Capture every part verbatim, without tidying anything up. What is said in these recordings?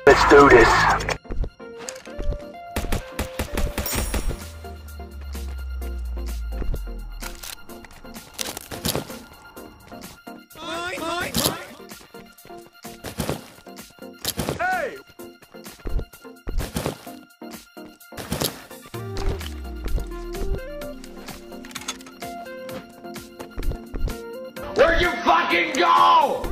Let's do this. Hey! Where'd you fucking go?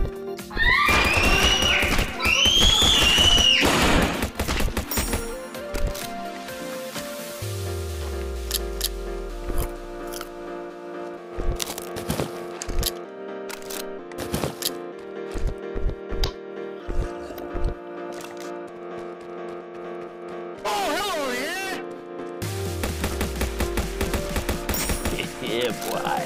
Yeah, boy.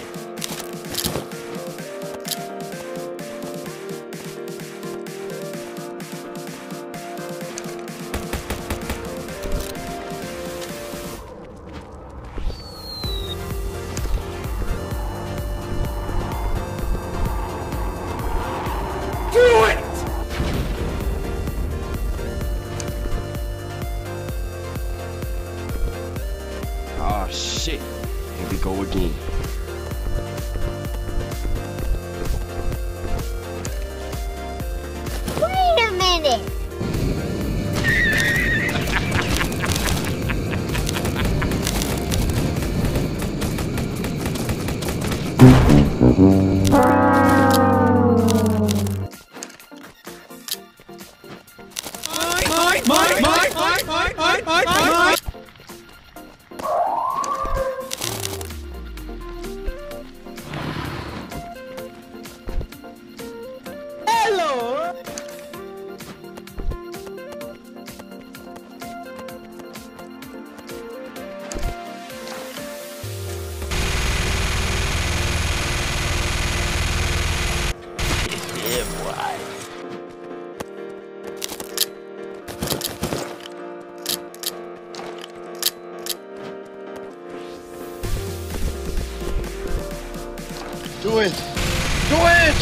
Do it! Oh shit. Here we go again. Wait a minute! Yeah, boy. Do it! Do it!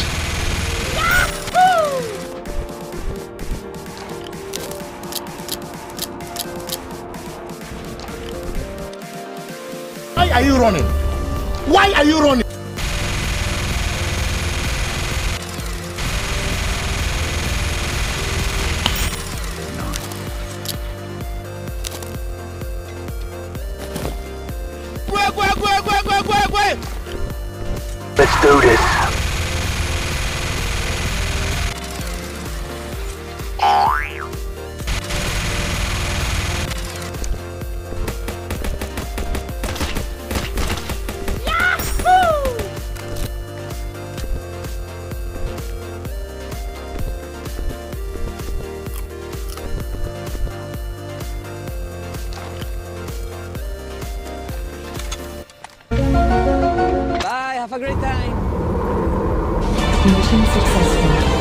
Why are you running? Why are you running? Quick, quick, quick, quick, quick, quick, quick! Let's do this. Bye, have a great time. Mission successful.